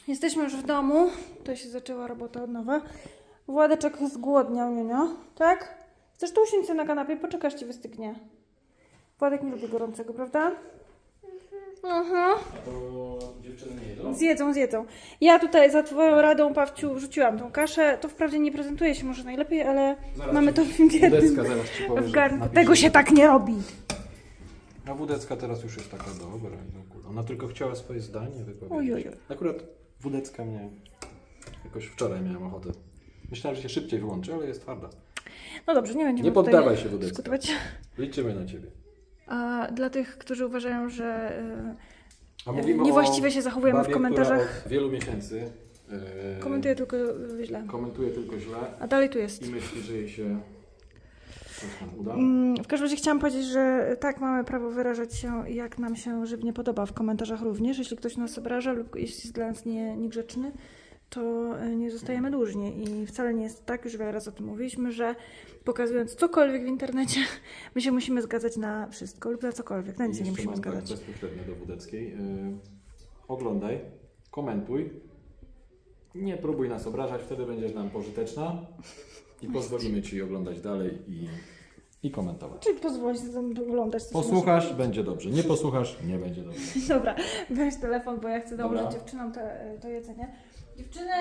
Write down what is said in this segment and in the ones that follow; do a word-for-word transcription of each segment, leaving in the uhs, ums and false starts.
Jesteśmy już w domu. To się zaczęła robota od nowa. Władeczek zgłodniał, Niunio. Tak? Chcesz tu usiąść na kanapie? Poczekasz, ci wystygnie. Władek nie lubi gorącego, prawda? Mhm. A to dziewczyny nie jedzą? Zjedzą, zjedzą. Ja tutaj za twoją radą, Pawciu, wrzuciłam tą kaszę. To wprawdzie nie prezentuje się może najlepiej, ale zaraz mamy to w filmie. W garnku. Tego się tak nie robi. A Wódecka teraz już jest taka dobra. Ona tylko chciała swoje zdanie wypowiedzieć. Oj, oj, oj. Akurat Wódecka mnie... Jakoś wczoraj miałem ochotę. Myślałem, że się szybciej wyłączy, ale jest twarda. No dobrze, nie będziemy Nie poddawaj tutaj się, Wódecka. dyskutować. Liczymy na ciebie. A dla tych, którzy uważają, że A yy, niewłaściwie się zachowujemy babie, w komentarzach. Która od wielu miesięcy yy, Komentuję tylko źle. Komentuje tylko źle. A dalej tu jest. I myśli, że jej się coś tam uda. W każdym razie chciałam powiedzieć, że tak, mamy prawo wyrażać się, jak nam się żywnie podoba, w komentarzach również. Jeśli ktoś nas obraża lub jeśli jest dla nas nie, niegrzeczny, to nie zostajemy dłużni. I wcale nie jest tak, już wiele razy o tym mówiliśmy, że pokazując cokolwiek w internecie, my się musimy zgadzać na wszystko lub na cokolwiek. Na nic się nie musimy zgadzać. Tak bezpośrednio do Wódeckiej. Yy, oglądaj, komentuj. Nie próbuj nas obrażać, wtedy będziesz nam pożyteczna i pozwolimy ci oglądać dalej i, i komentować. Czyli pozwolić oglądać. Posłuchasz, może... będzie dobrze. Nie posłuchasz, nie będzie dobrze. Dobra, weź telefon, bo ja chcę dołożyć Dobra. dziewczynom to, to jedzenie. Dziewczyny!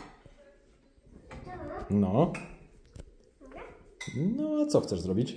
No. No, a co chcesz zrobić?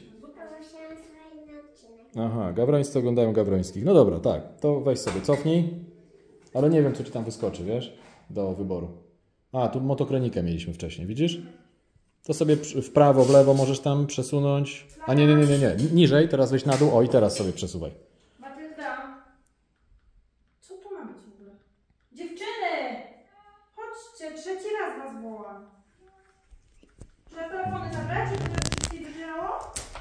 Aha, Gawrońscy oglądają Gawrońskich. No dobra, tak. To weź sobie cofnij. Ale nie wiem, co ci tam wyskoczy, wiesz? Do wyboru. A, tu motokronikę mieliśmy wcześniej, widzisz? To sobie w prawo, w lewo możesz tam przesunąć. A nie, nie, nie, nie, nie. Niżej, teraz weź na dół. O, i teraz sobie przesuwaj. Matylda! Co tu ma być w ogóle? Dziewczyny! Chodźcie, trzeci raz was wołam. Trzeba telefony zabrać, żeby to się wydzielało?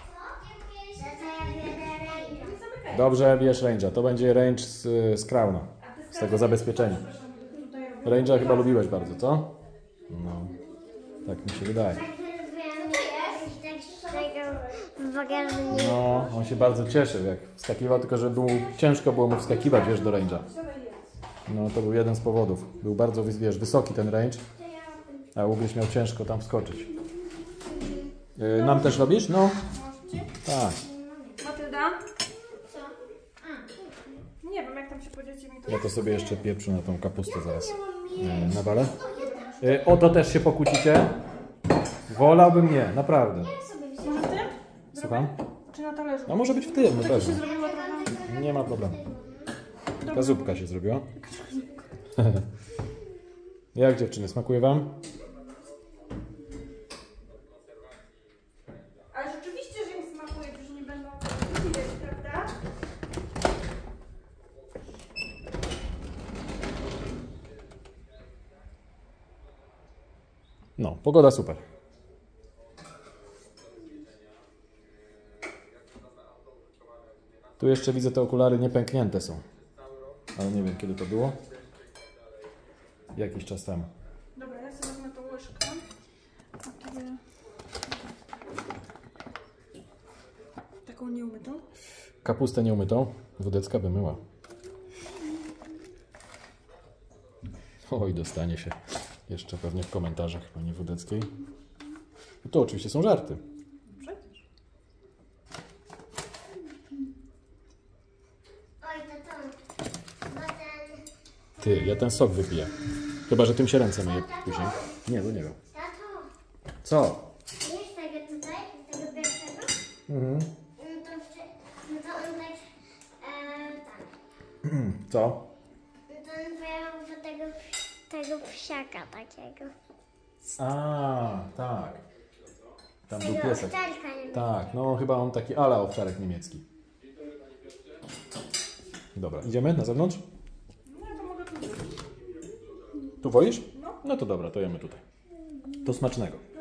Dobrze, bierz Range'a. To będzie range z, z Crowna. Z tego zabezpieczenia. Range'a chyba lubiłeś bardzo, co? No. Tak mi się wydaje. No, on się bardzo cieszył, jak wskakiwał, tylko że był, ciężko było mu wskakiwać, wiesz, do range'a. No, to był jeden z powodów. Był bardzo, wiesz, wysoki ten range, a Ugryś miał ciężko tam wskoczyć. Yy, nam też robisz? No. Tak. Matylda? Co? Nie wiem, jak tam się podzielicie mi to. Ja to sobie jeszcze pieprzu na tą kapustę zaraz yy, nawalę. Yy, o to też się pokłócicie? Wolałbym nie, naprawdę. Może w tym? Słucham? Czy na talerzu? A może być w tym, na Tak się pewno. zrobiło trochę. Nie ma problemu. Taka zupka się zrobiła. Jak dziewczyny, smakuje wam? Ale rzeczywiście, że im smakuje, że nie będą widać, prawda? No, pogoda super. Tu jeszcze widzę, te okulary niepęknięte są. Ale nie wiem, kiedy to było. Jakiś czas temu. Dobra, ja sobie wezmę tą łyżkę. A tobie... Taką nieumytą? Kapustę nieumytą. Wódecka by myła. Oj, dostanie się. Jeszcze pewnie w komentarzach pani Wódeckiej. No to oczywiście są żarty. Przecież. Oj, to to. Bo ten... Ty, ja ten sok wypiję. Chyba, że tym się ręce myję później. Nie, bo nie wiem. Tato, Co? wiesz tego tutaj, tego pierwszego? Mhm. No to, wcze- no to on tak, e, tak. Co? No to on pojechał do tego, tego psiaka takiego. A, tak. Tam był Tego piesek. owczarka nie Tak, no chyba on taki ala owczarek niemiecki. Dobra, idziemy na zewnątrz? No ja to mogę tu. Tu woisz? No to dobra, to jemy tutaj. To smacznego.